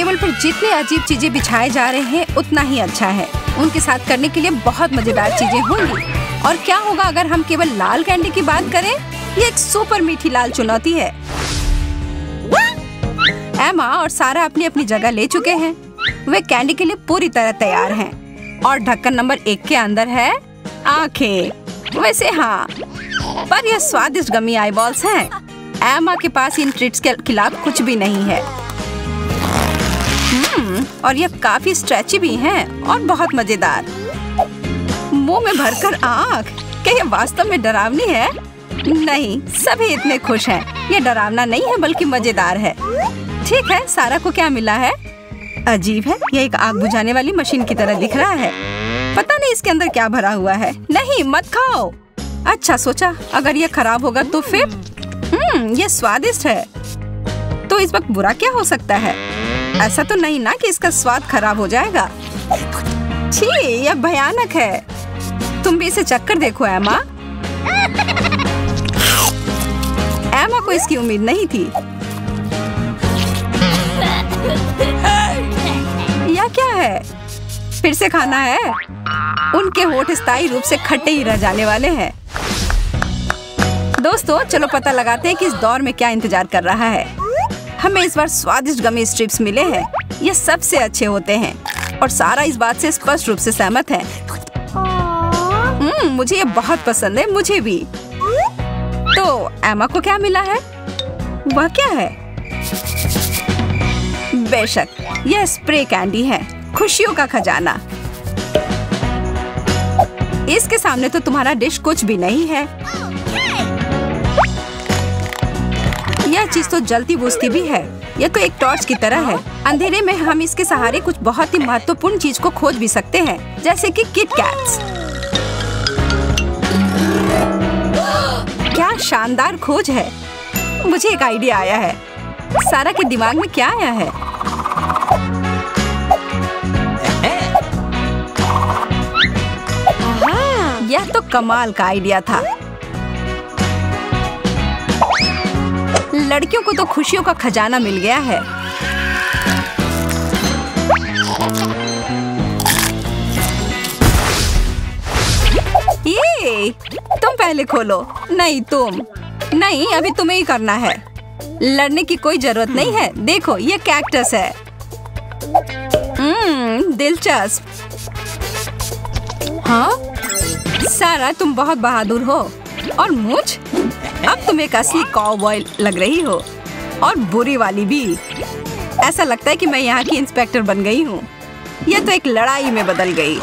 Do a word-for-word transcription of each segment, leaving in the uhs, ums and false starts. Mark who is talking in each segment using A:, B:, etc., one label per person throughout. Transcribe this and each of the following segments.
A: Table पर जितने अजीब चीजें बिछाए जा रहे हैं उतना ही अच्छा है। उनके साथ करने के लिए बहुत मजेदार चीजें होंगी। और क्या होगा अगर हम केवल लाल कैंडी की बात करें? ये एक सुपर मीठी लाल चुनौती है। एमा और सारा अपनी अपनी जगह ले चुके हैं। वे कैंडी के लिए पूरी तरह तैयार हैं। और ढक्कन नंबर एक के अंदर है आंखें। वैसे हाँ, पर यह स्वादिष्ट गमी आई बॉल्स हैं। एमा के पास इन ट्रीट्स के खिलाफ कुछ भी नहीं है। हम्म, और यह काफी स्ट्रेची भी हैं और बहुत मजेदार। मुंह में भरकर आँख, क्या यह वास्तव में डरावनी है? नहीं, सभी इतने खुश हैं। यह डरावना नहीं है बल्कि मजेदार है। ठीक है, सारा को क्या मिला है? अजीब है, यह एक आग बुझाने वाली मशीन की तरह दिख रहा है। पता नहीं इसके अंदर क्या भरा हुआ है। नहीं, मत खाओ। अच्छा सोचा, अगर यह खराब होगा तो फिर? हम्म, यह स्वादिष्ट है। तो इस वक्त बुरा क्या हो सकता है? ऐसा तो नहीं ना कि इसका स्वाद खराब हो जाएगा? छी, यह भयानक है। तुम भी इसे चक्कर देखो एमा। एमा को इसकी उम्मीद नहीं थी। यह क्या है? फिर से खाना है? उनके होठ स्थायी रूप से खट्टे ही रह जाने वाले हैं। दोस्तों, चलो पता लगाते हैं कि इस दौर में क्या इंतजार कर रहा है। हमें इस बार स्वादिष्ट गमी स्ट्रिप्स मिले हैं। ये सबसे अच्छे होते हैं और सारा इस बात से स्पष्ट रूप से सहमत है। हम्म, मुझे ये बहुत पसंद है। मुझे भी। तो एमा को क्या मिला है? वह क्या है? बेशक, यह स्प्रे कैंडी है, खुशियों का खजाना। इसके सामने तो तुम्हारा डिश कुछ भी नहीं है। यह चीज तो जलती बुझती भी है। यह तो एक टॉर्च की तरह है। अंधेरे में हम इसके सहारे कुछ बहुत ही महत्वपूर्ण चीज को खोज भी सकते हैं, जैसे कि किट कैट्स। क्या शानदार खोज है। मुझे एक आइडिया आया है। सारा के दिमाग में क्या आया है? यह तो कमाल का आइडिया था। लड़कियों को तो खुशियों का खजाना मिल गया है। ये तुम पहले खोलो। नहीं, तुम नहीं, अभी तुम्हें ही करना है। लड़ने की कोई जरूरत नहीं है। देखो, ये कैक्टस है। हम्म, दिलचस्प। हाँ सारा, तुम बहुत बहादुर हो। और मुझ अब तुम एक असली काउबॉय लग रही हो, और बुरी वाली भी। ऐसा लगता है कि मैं यहाँ की इंस्पेक्टर बन गई हूँ। यह तो एक लड़ाई में बदल गई।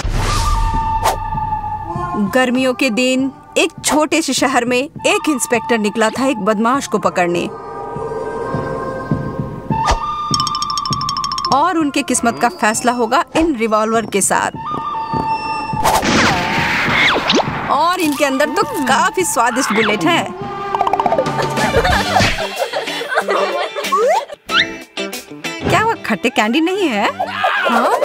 A: गर्मियों के दिन एक छोटे से शहर में एक इंस्पेक्टर निकला था एक बदमाश को पकड़ने। और उनके किस्मत का फैसला होगा इन रिवॉल्वर के साथ। और इनके अंदर तो काफी स्वादिष्ट बुलेट है। क्या वो खट्टे कैंडी नहीं है? हाँ?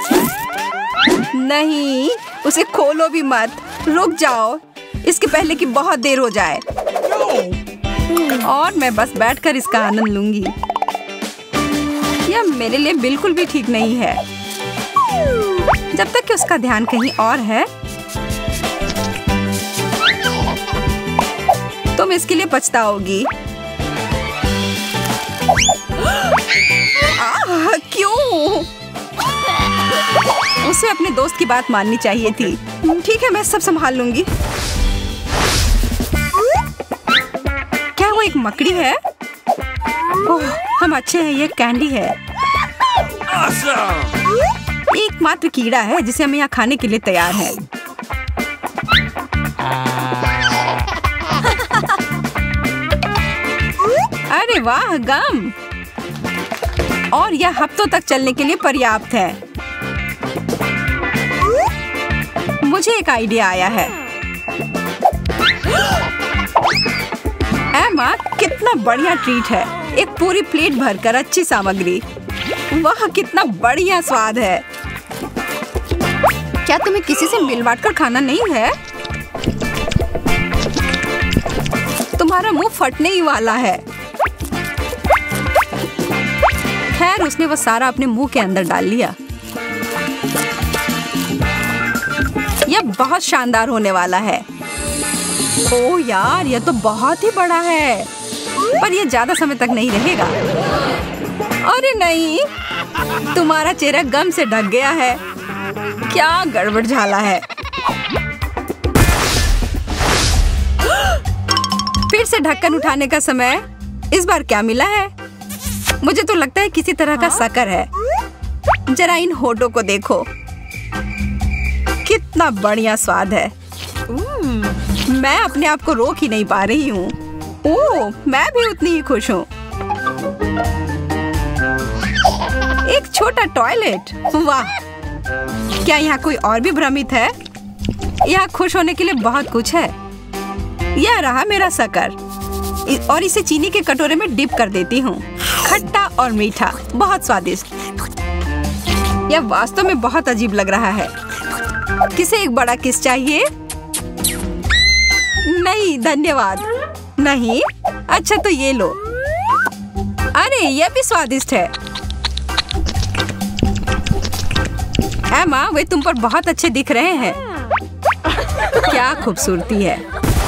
A: नहीं, उसे खोलो भी मत। रुक जाओ, इसके पहले कि बहुत देर हो जाए। और मैं बस बैठकर इसका आनंद लूंगी। यह मेरे लिए बिल्कुल भी ठीक नहीं है, जब तक कि उसका ध्यान कहीं और है। तुम इसके लिए पछताओगी। आह, क्यों? उसे अपने दोस्त की बात माननी चाहिए थी। ठीक है, मैं सब संभाल लूंगी। क्या वो एक मकड़ी है? ओह, हम अच्छे हैं, ये कैंडी है। एकमात्र कीड़ा है जिसे हम यहाँ खाने के लिए तैयार है। अरे वाह, गम। और यह हफ्तों तक चलने के लिए पर्याप्त है। मुझे एक आइडिया आया है। एमा, कितना बढ़िया ट्रीट है। एक पूरी प्लेट भरकर अच्छी सामग्री। वाह, कितना बढ़िया स्वाद है। क्या तुम्हें किसी से मिल बांट कर खाना नहीं है? तुम्हारा मुंह फटने ही वाला है। खैर, उसने वो सारा अपने मुंह के अंदर डाल लिया। यह बहुत शानदार होने वाला है। ओह यार, यह तो बहुत ही बड़ा है, पर यह ज्यादा समय तक नहीं रहेगा। अरे नहीं, तुम्हारा चेहरा गम से ढक गया है। क्या गड़बड़ झाला है। फिर से ढक्कन उठाने का समय। इस बार क्या मिला है? मुझे तो लगता है किसी तरह का शक्कर है। जरा इन होठों को देखो, कितना बढ़िया स्वाद है। मैं अपने आप को रोक ही नहीं पा रही हूँ। ओह, मैं भी उतनी ही खुश हूँ। एक छोटा टॉयलेट, वाह! क्या यहाँ कोई और भी भ्रमित है? यहाँ खुश होने के लिए बहुत कुछ है। यह रहा मेरा शक्कर, और इसे चीनी के कटोरे में डिप कर देती हूँ। खट्टा और मीठा, बहुत स्वादिष्ट। यह वास्तव में बहुत अजीब लग रहा है। किसे एक बड़ा किस चाहिए? नहीं धन्यवाद। नहीं? अच्छा तो ये लो। अरे यह भी स्वादिष्ट है। एमा, वे तुम पर बहुत अच्छे दिख रहे हैं। क्या खूबसूरती है।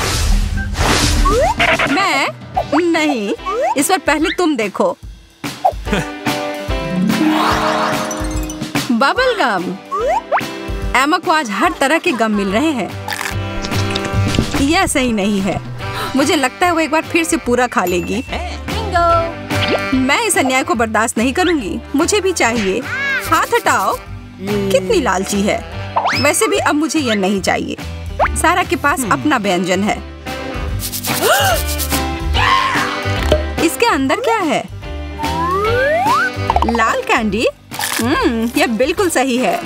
A: मैं? नहीं, इस बार पहले तुम देखो। Bubble gum. एमा को आज हर तरह के गम मिल रहे हैं। यह सही नहीं है। मुझे लगता है वो एक बार फिर से पूरा खा लेगी। मैं इस अन्याय को बर्दाश्त नहीं करूंगी। मुझे भी चाहिए। हाथ हटाओ। कितनी लालची है। वैसे भी अब मुझे यह नहीं चाहिए। सारा के पास अपना व्यंजन है। इसके अंदर क्या है? लाल कैंडी? हम्म, यह बिल्कुल सही है।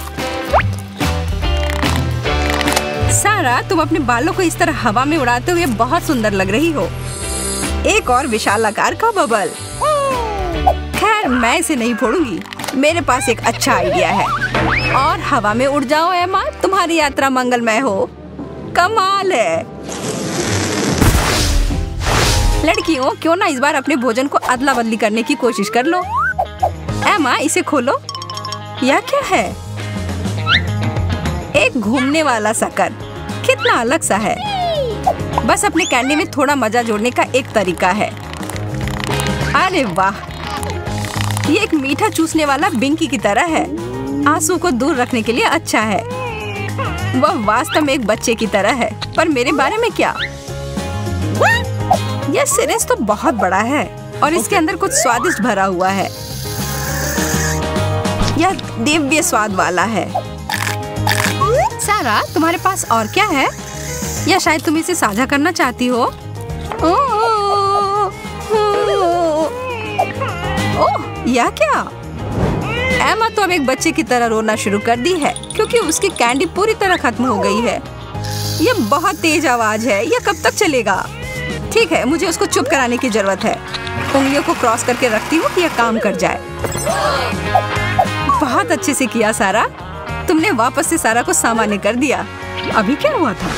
A: सारा, तुम अपने बालों को इस तरह हवा में उड़ाते हुए बहुत सुंदर लग रही हो। एक और विशाल आकार का बबल। खैर, मैं इसे नहीं फोड़ूंगी। मेरे पास एक अच्छा आइडिया है। और हवा में उड़ जाओ एमा, तुम्हारी यात्रा मंगलमय हो। कमाल है। लड़कियों, क्यों ना इस बार अपने भोजन को अदला बदली करने की कोशिश कर लो। एमा, इसे खोलो। यह क्या है? एक घूमने वाला शक्कर। कितना अलग सा है। बस अपने कैंडी में थोड़ा मजा जोड़ने का एक तरीका है। अरे वाह, ये एक मीठा चूसने वाला बिंकी की तरह है। आंसू को दूर रखने के लिए अच्छा है। वह वास्तव में एक बच्चे की तरह है। पर मेरे बारे में क्या? यह सिरिंज तो बहुत बड़ा है और इसके अंदर कुछ स्वादिष्ट भरा हुआ है। यह दिव्य स्वाद वाला है। सारा, तुम्हारे पास और क्या है? या शायद तुम इसे साझा करना चाहती हो? ओह, यह क्या? एमा तो अब एक बच्चे की तरह रोना शुरू कर दी है क्योंकि उसकी कैंडी पूरी तरह खत्म हो गई है। यह बहुत तेज आवाज है। यह कब तक चलेगा? ठीक है, मुझे उसको चुप कराने की जरूरत है। उंगलियों को क्रॉस करके रखती हूँ कि यह काम कर जाए। बहुत अच्छे से किया सारा। तुमने वापस से सारा को सामान्य कर दिया। अभी क्या हुआ था?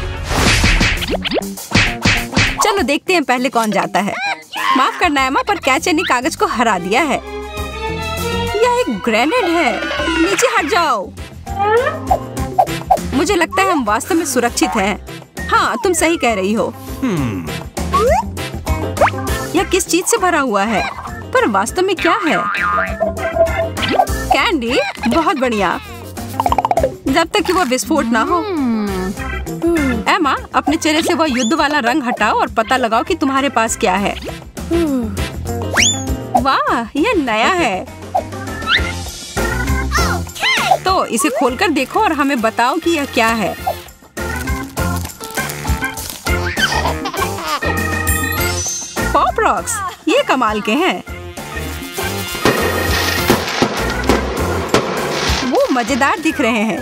A: चलो देखते हैं पहले कौन जाता है। माफ करना एमा, पर कैचर ने कागज को हरा दिया है। यह एक ग्रेनेड है। नीचे हट जाओ। मुझे लगता है हम वास्तव में सुरक्षित हैं। हाँ, तुम सही कह रही हो। hmm. यह किस चीज से भरा हुआ है? पर वास्तव में क्या है? कैंडी? बहुत बढ़िया, जब तक कि वह विस्फोट ना हो। hmm. एमा, अपने चेहरे से वह युद्ध वाला रंग हटाओ और पता लगाओ कि तुम्हारे पास क्या है। hmm. वाह, यह नया है। तो इसे खोलकर देखो और हमें बताओ कि यह क्या है। पॉप रॉक्स, ये कमाल के हैं। वो मजेदार दिख रहे हैं।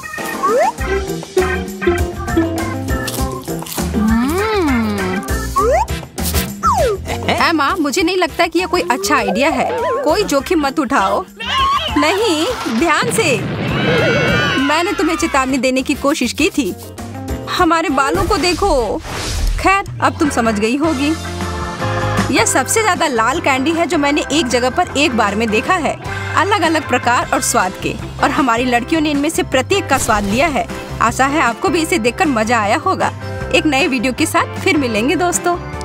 A: एमा, मुझे नहीं लगता कि यह कोई अच्छा आइडिया है। कोई जोखिम मत उठाओ। नहीं, ध्यान से। मैंने तुम्हें चेतावनी देने की कोशिश की थी। हमारे बालों को देखो। खैर, अब तुम समझ गई होगी। यह सबसे ज्यादा लाल कैंडी है जो मैंने एक जगह पर एक बार में देखा है, अलग अलग प्रकार और स्वाद के। और हमारी लड़कियों ने इनमें से प्रत्येक का स्वाद लिया है। आशा है आपको भी इसे देखकर मजा आया होगा। एक नए वीडियो के साथ फिर मिलेंगे दोस्तों।